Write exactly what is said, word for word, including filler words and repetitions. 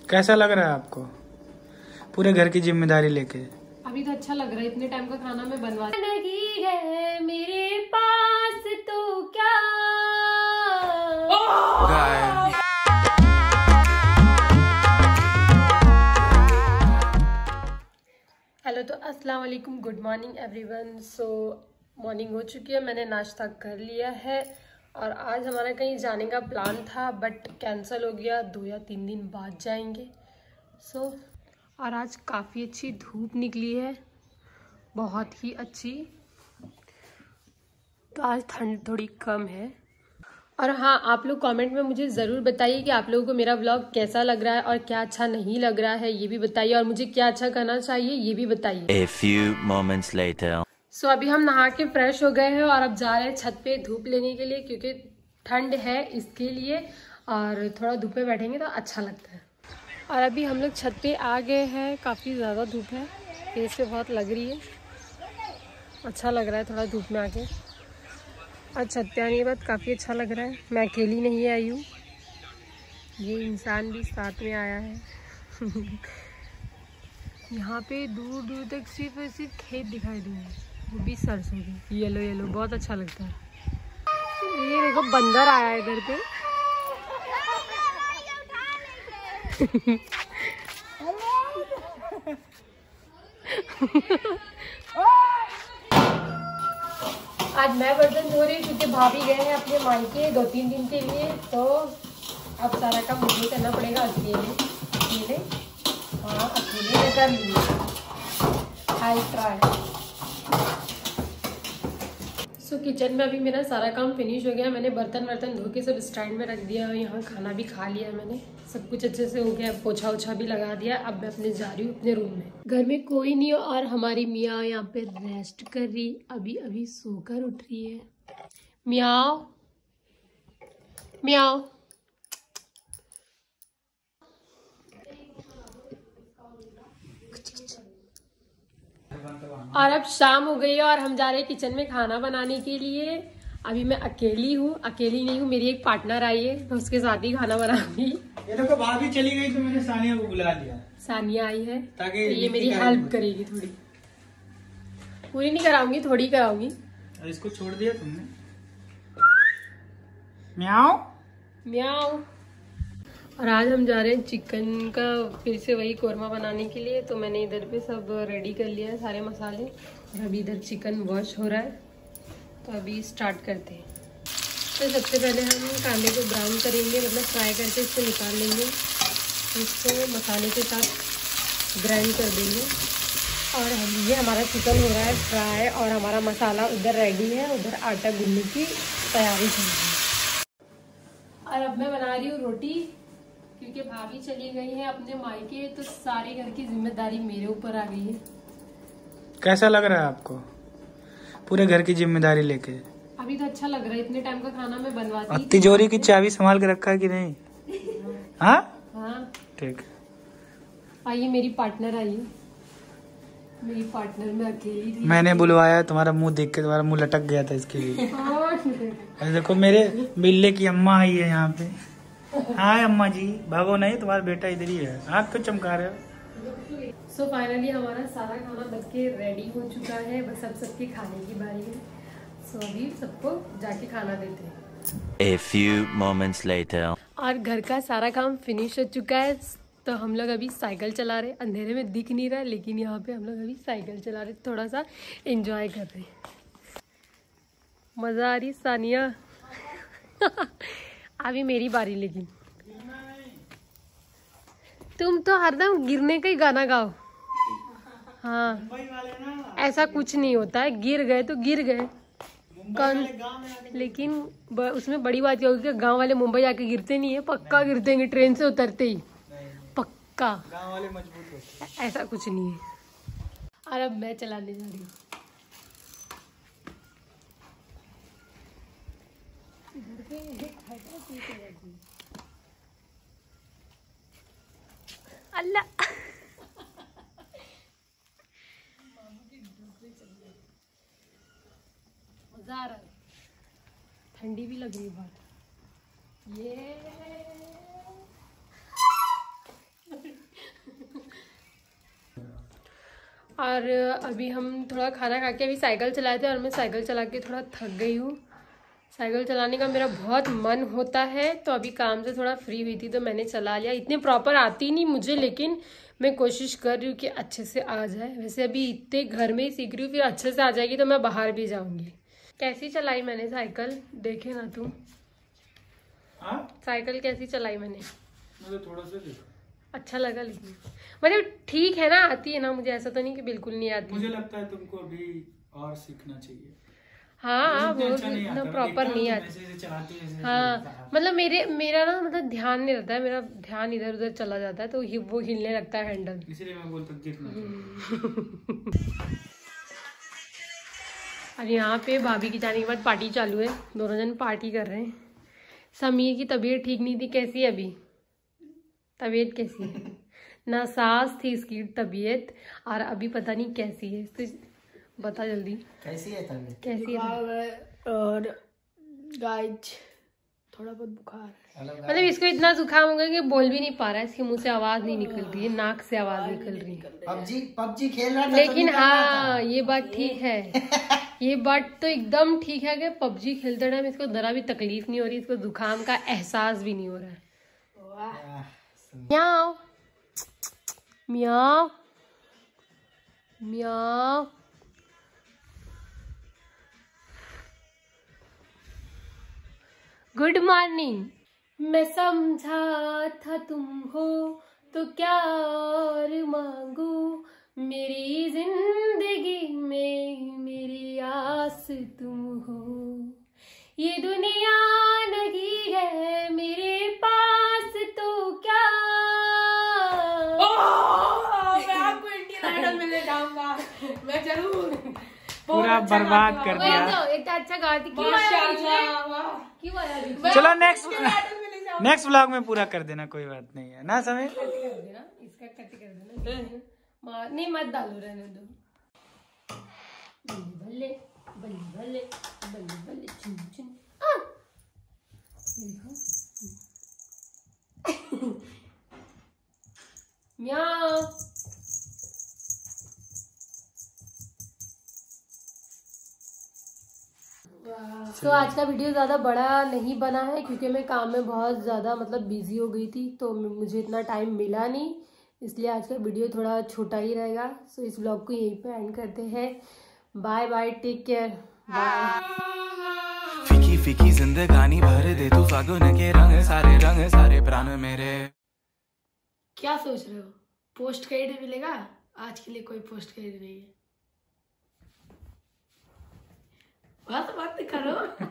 कैसा लग रहा है आपको पूरे घर की जिम्मेदारी लेके? अभी तो अच्छा लग रहा है, इतने टाइम का खाना मैं बनवा नहीं है मेरे पास तो क्या। हेलो, तो अस्सलाम वालेकुम, good morning everyone. So morning हो चुकी है, मैंने नाश्ता कर लिया है और आज हमारा कहीं जाने का प्लान था बट कैंसिल हो गया, दो या तीन दिन बाद जाएंगे। सो so, और आज काफ़ी अच्छी धूप निकली है, बहुत ही अच्छी। तो आज ठंड थोड़ी कम है। और हाँ, आप लोग कमेंट में मुझे ज़रूर बताइए कि आप लोगों को मेरा व्लॉग कैसा लग रहा है और क्या अच्छा नहीं लग रहा है, ये भी बताइए। और मुझे क्या अच्छा करना चाहिए ये भी बताइए। A few moments later. So so, अभी हम नहा के फ्रेश हो गए हैं और अब जा रहे हैं छत पे धूप लेने के लिए, क्योंकि ठंड है इसके लिए, और थोड़ा धूप में बैठेंगे तो अच्छा लगता है। और अभी हम लोग छत पे आ गए हैं, काफ़ी ज़्यादा धूप है, फेस पे बहुत लग रही है, अच्छा लग रहा है थोड़ा धूप में आके। और छत पे आने के बाद काफ़ी अच्छा लग रहा है। मैं अकेली नहीं आई हूँ, ये इंसान भी साथ में आया है। यहाँ पे दूर दूर तक सिर्फ और सिर्फ खेत दिखाई दे रहे हैं, वो भी सरसों की येलो येलो, बहुत अच्छा लगता है। ये देखो बंदर आया है इधर पे। आज मैं बर्तन धो रही हूँ क्योंकि भाभी गए हैं अपने मायके दो तीन दिन के लिए, तो अब सारा काम मुझे करना पड़ेगा अकेले अकेले हाँ अकेले में कर लिए। I try. सो किचन में अभी मेरा सारा काम फिनिश हो गया, मैंने बर्तन वर्तन धो के सब स्टैंड में रख दिया, यहाँ खाना भी खा लिया मैंने, सब कुछ अच्छे से हो गया, पोछा ओछा भी लगा दिया। अब मैं अपने जा रही हूँ अपने रूम में। घर में कोई नहीं हो और हमारी मियाँ यहाँ पे रेस्ट कर रही, अभी अभी सोकर उठ रही है। मियाँ मियाँ। और अब शाम हो गई है और हम जा रहे हैं किचन में खाना बनाने के लिए। अभी मैं अकेली हूँ, अकेली नहीं हूँ, मेरी एक पार्टनर आई है, मैं उसके साथ ही खाना बनाऊंगी। ये देखो भाभी चली गई तो मैंने सानिया को बुला लिया। सानिया आई है ताकि तो ये मेरी हेल्प करेगी, थोड़ी, पूरी नहीं कराऊंगी, थोड़ी कराऊंगी। इसको छोड़ दिया तुमने। म्याओ म्याओ। और आज हम जा रहे हैं चिकन का फिर से वही कोरमा बनाने के लिए, तो मैंने इधर पे सब रेडी कर लिया है सारे मसाले, और अभी इधर चिकन वॉश हो रहा है, तो अभी स्टार्ट करते हैं। तो सबसे पहले हम कांदे को ब्राउन करेंगे, मतलब फ्राई करके इसको निकाल लेंगे, इसको मसाले के साथ ग्राइंड कर देंगे। और हम ये हमारा चिकन हो रहा है फ्राई और हमारा मसाला उधर रेडी है, उधर आटा गूंदने की तैयारी चल रही है। और अब मैं बना रही हूँ रोटी, क्योंकि भाभी चली गई है अपने मायके, तो सारे घर की जिम्मेदारी मेरे ऊपर आ गई है। कैसा लग रहा है आपको पूरे घर की जिम्मेदारी लेके? अभी तो अच्छा लग रहा है, इतने टाइम का खाना मैं बनवाती और तिजोरी की चाबी संभाल के रखा है कि नहीं? हाँ हाँ ठीक। आइए, मेरी पार्टनर आई है, मेरी पार्टनर में अकेली थी। मैंने बुलवाया, तुम्हारा मुंह देख के तुम्हारा मुंह लटक गया था इसके लिए। देखो मेरे बिल्ले की अम्मा आई है यहाँ पे। हाय अम्मा जी, भागो नहीं, तुम्हारा बेटा इधर ही है, आँख क्यों चमका रहे हो? सो फाइनली हमारा सारा खाना बन के रेडी हो चुका है, बस अब सबके खाने की बारी है। सो अभी सबको जाके खाना देते हैं। A few moments later. और घर का सारा काम फिनिश हो चुका है, तो हम लोग अभी साइकिल चला रहे, अंधेरे में दिख नहीं रहा, लेकिन यहाँ पे हम लोग अभी साइकिल चला रहे, थोड़ा सा एंजॉय कर रहे हैं। मज़ा आ रही सानिया। अभी मेरी बारी, लेकिन तुम तो हरदम गिरने का ही गाना गाओ। हाँ, ऐसा कुछ नहीं होता है, गिर गए तो गिर गए, कौन, लेकिन ब, उसमें बड़ी बात क्या होगी कि गांव वाले मुंबई आके गिरते नहीं है, पक्का गिरते हैं ट्रेन से उतरते ही, पक्का। गाँव वाले मजबूत होते हैं। ऐसा कुछ नहीं है। और अब मैं चलाने जा रही हूँ। अल्लाह मजा आ रहा है, ठंडी भी लग रही है बहुत। ये और अभी हम थोड़ा खाना खा के अभी साइकिल चलाए थे और मैं साइकिल चला के थोड़ा थक गई हूँ। साइकिल चलाने का मेरा बहुत मन होता है, तो अभी काम से थोड़ा फ्री हुई थी तो मैंने चला लिया। इतने प्रॉपर आती नहीं मुझे, लेकिन मैं कोशिश कर रही हूँ कि अच्छे से आ जाए। वैसे अभी इतने घर में ही सीख रही हूँ, फिर अच्छे से आ जाएगी तो मैं बाहर भी जाऊँगी। कैसी चलाई मैंने साइकिल, देखे ना तुम? साइकिल कैसी चलाई मैंने? मुझे थोड़ा सा देखा, अच्छा लगा, लेकिन मतलब ठीक है ना, आती है ना मुझे, ऐसा तो नहीं कि बिल्कुल नहीं आती। मुझे लगता है तुमको अभी और सीखना चाहिए। हाँ वो इतना प्रॉपर नहीं आती। हाँ मतलब मेरे मेरा ना मतलब ध्यान नहीं रहता है, मेरा ध्यान इधर उधर चला जाता है तो वो हिलने लगता है हैंडल, इसलिए मैं बोलता हूँ गिरना। और यहाँ पे भाभी की जाने के बाद पार्टी चालू है, दोनों जन पार्टी कर रहे हैं। समीर की तबीयत ठीक नहीं थी, कैसी है अभी तबीयत? कैसी है? नासाज थी इसकी तबीयत और अभी पता नहीं कैसी है। तो बता जल्दी कैसी है तबीयत? कैसी है? और गाइस थोड़ा बहुत बुखार, मतलब इसको इतना जुकाम हो गया कि बोल भी नहीं पा रहा है, इसके मुंह से आवाज नहीं निकल रही है, नाक से आवाज निकल रही है। पबजी पबजी खेल रहा था लेकिन हाँ ये बात ठीक है, ये बात तो एकदम ठीक है कि पबजी खेलते टाइम इसको जरा भी तकलीफ नहीं हो रही, इसको जुकाम का एहसास भी नहीं हो रहा है। म्याओ म्याओ म्याओ। Good morning. मैं समझा था तुम हो तो क्या और मांगू, मेरी जिंदगी में मेरी आस तुम हो। ये दुनिया लगी है मेरे पास तो क्या, मैं आपको इंडियन आइडल में ले जाऊंगा, मैं जरूर। पूरा बर्बाद कर दिया। इतना अच्छा गाती क्यों? चलो नेक्स्ट नेक्स्ट व्लॉग में पूरा कर देना, कोई बात नहीं है ना समय। इसका कट कर देना, नहीं मत डालो, रहने दो। बल्ले बल्ले बल्ले बल्ले बल्ले चुन चुन। म्याओ। तो आज का वीडियो ज़्यादा बड़ा नहीं बना है क्योंकि मैं काम में बहुत ज़्यादा मतलब बिजी हो गई थी, तो मुझे इतना टाइम मिला नहीं, इसलिए आज का वीडियो थोड़ा छोटा ही रहेगा। सो इस व्लॉग को यहीं पे एंड करते हैं। Bye bye, take care, bye. फीकी फीकी जिंदगानी भर दे तू फागुन के रंग, सारे रंग सारे प्राण मेरे। क्या सोच रहे हो, पोस्ट क्रेडिट मिलेगा? आज के लिए कोई पोस्ट क्रेडिट नहीं है, बस बात करो।